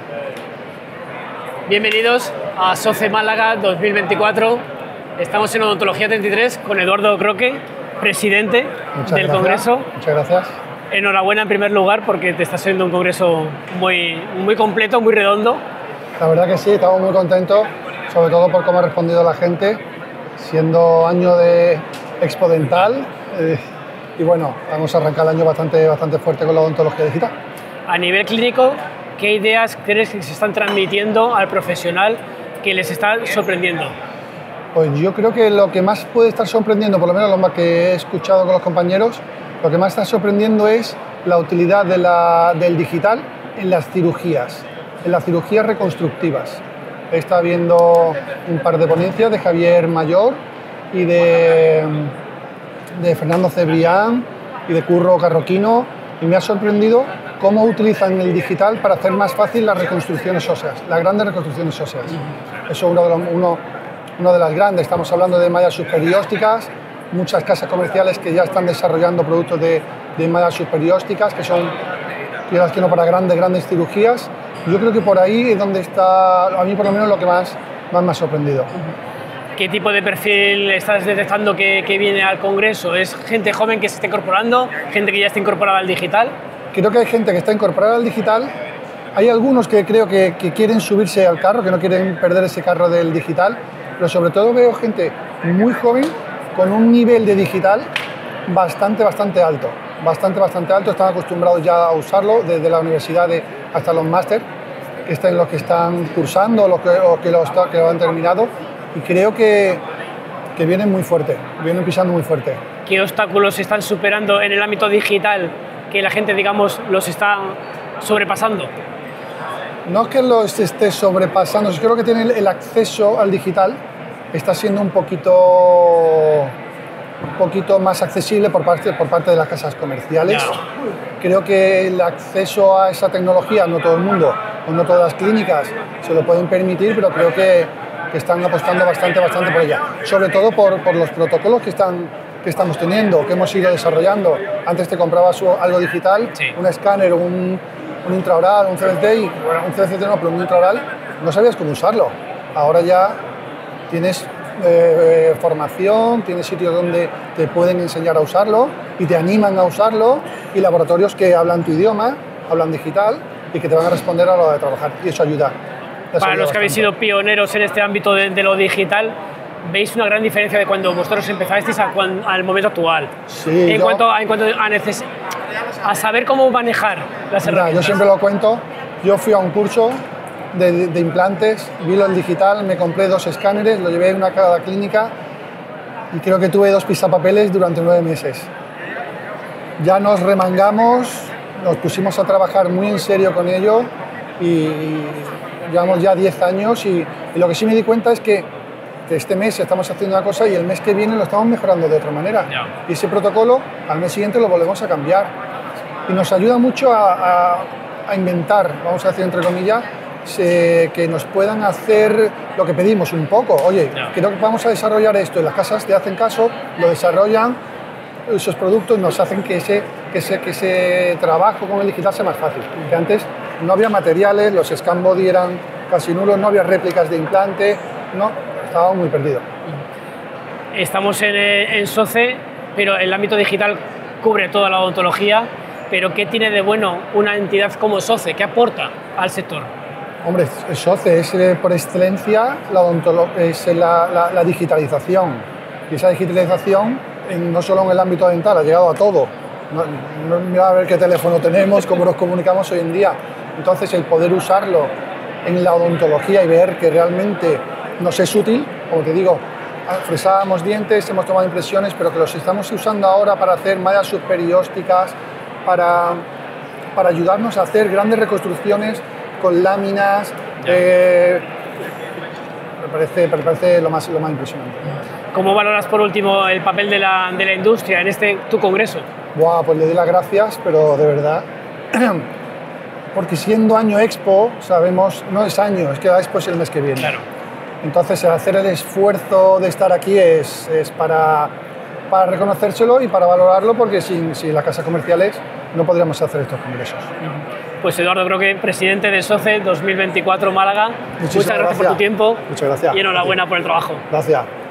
Bienvenidos a SOCE Málaga 2024. Estamos en Odontología 33 con Eduardo Croque, presidente del Congreso. Muchas gracias. Enhorabuena en primer lugar porque te está siendo un congreso muy completo, muy redondo. La verdad que sí, estamos muy contentos, sobre todo por cómo ha respondido la gente, siendo año de Expo Dental. Y bueno, vamos a arrancar el año bastante fuerte con la odontología digital. A nivel clínico, ¿qué ideas crees que se están transmitiendo al profesional que les está sorprendiendo? Pues yo creo que lo que más puede estar sorprendiendo, por lo menos lo que he escuchado con los compañeros, lo que más está sorprendiendo es la utilidad del digital en las cirugías reconstructivas. He estado viendo un par de ponencias de Javier Mayor y de Fernando Cebrián y de Curro Carroquino, y me ha sorprendido cómo utilizan el digital para hacer más fácil las reconstrucciones óseas, las grandes reconstrucciones óseas. Eso es uno de las grandes. Estamos hablando de mallas subperiósticas, muchas casas comerciales que ya están desarrollando productos de mallas subperiósticas que son, quieras que no, para grandes cirugías. Yo creo que por ahí es donde está, a mí por lo menos, lo que más me ha sorprendido. ¿Qué tipo de perfil estás detectando que viene al Congreso? ¿Es gente joven que se está incorporando? ¿Gente que ya está incorporada al digital? Creo que hay gente que está incorporada al digital. Hay algunos que creo que quieren subirse al carro, que no quieren perder ese carro del digital, pero sobre todo veo gente muy joven con un nivel de digital bastante alto. Bastante alto. Están acostumbrados ya a usarlo desde la universidad hasta los máster, los que están cursando o que lo han terminado. Y creo que vienen muy fuerte, vienen pisando muy fuerte. ¿Qué obstáculos se están superando en el ámbito digital que la gente, digamos, los está sobrepasando? No es que los esté sobrepasando, yo creo que tienen el acceso al digital, está siendo un poquito más accesible por parte de las casas comerciales. Claro. Creo que el acceso a esa tecnología, no todo el mundo, o no todas las clínicas se lo pueden permitir, pero creo que están apostando bastante por ella, sobre todo por los protocolos que estamos teniendo, que hemos ido desarrollando. Antes te comprabas algo digital, sí, un escáner, un intraoral, un CBT, un CBT no, pero un intraoral, no sabías cómo usarlo. Ahora ya tienes formación, tienes sitios donde te pueden enseñar a usarlo y te animan a usarlo, y laboratorios que hablan tu idioma, hablan digital y que te van a responder a la hora de trabajar, y eso ayuda. Para los que habéis sido pioneros en este ámbito de lo digital, ¿veis una gran diferencia de cuando vosotros empezasteis al momento actual? Sí, en cuanto a saber cómo manejar las herramientas. Yo siempre lo cuento. Yo fui a un curso de implantes, vi lo digital, me compré 2 escáneres, lo llevé a cada clínica y creo que tuve 2 pisapapeles durante 9 meses. Ya nos remangamos, nos pusimos a trabajar muy en serio con ello y llevamos ya 10 años y lo que sí me di cuenta es que este mes estamos haciendo una cosa y el mes que viene lo estamos mejorando de otra manera. Y ese protocolo al mes siguiente lo volvemos a cambiar. Y nos ayuda mucho a inventar, vamos a decir entre comillas, que nos puedan hacer lo que pedimos un poco. Oye, creo que vamos a desarrollar esto, y las casas te hacen caso, lo desarrollan, esos productos nos hacen que ese trabajo con el digital sea más fácil. Que antes no había materiales, los scan body eran casi nulos, no había réplicas de implante, no, estábamos muy perdidos. Estamos en SOCE, pero el ámbito digital cubre toda la odontología, pero ¿qué tiene de bueno una entidad como SOCE? ¿Qué aporta al sector? Hombre, SOCE es por excelencia la digitalización, y esa digitalización no solo en el ámbito dental, ha llegado a todo. Mira a ver qué teléfono tenemos, cómo nos comunicamos hoy en día. Entonces, el poder usarlo en la odontología y ver que realmente nos es útil, como te digo, fresábamos dientes, hemos tomado impresiones, pero que los estamos usando ahora para hacer mallas subperiósticas, para ayudarnos a hacer grandes reconstrucciones con láminas. Me parece lo más impresionante. ¿Cómo valoras, por último, el papel de la industria en tu congreso? Pues le doy las gracias, pero de verdad, porque siendo año Expo, sabemos, no es año, es que la Expo es el mes que viene. Claro. Entonces, hacer el esfuerzo de estar aquí es para reconocérselo y para valorarlo, porque sin las casas comerciales no podríamos hacer estos congresos. Pues Eduardo Croque, presidente de SOCE 2024 Málaga. Muchas gracias por tu tiempo. Muchas gracias. Y enhorabuena por el trabajo. Gracias.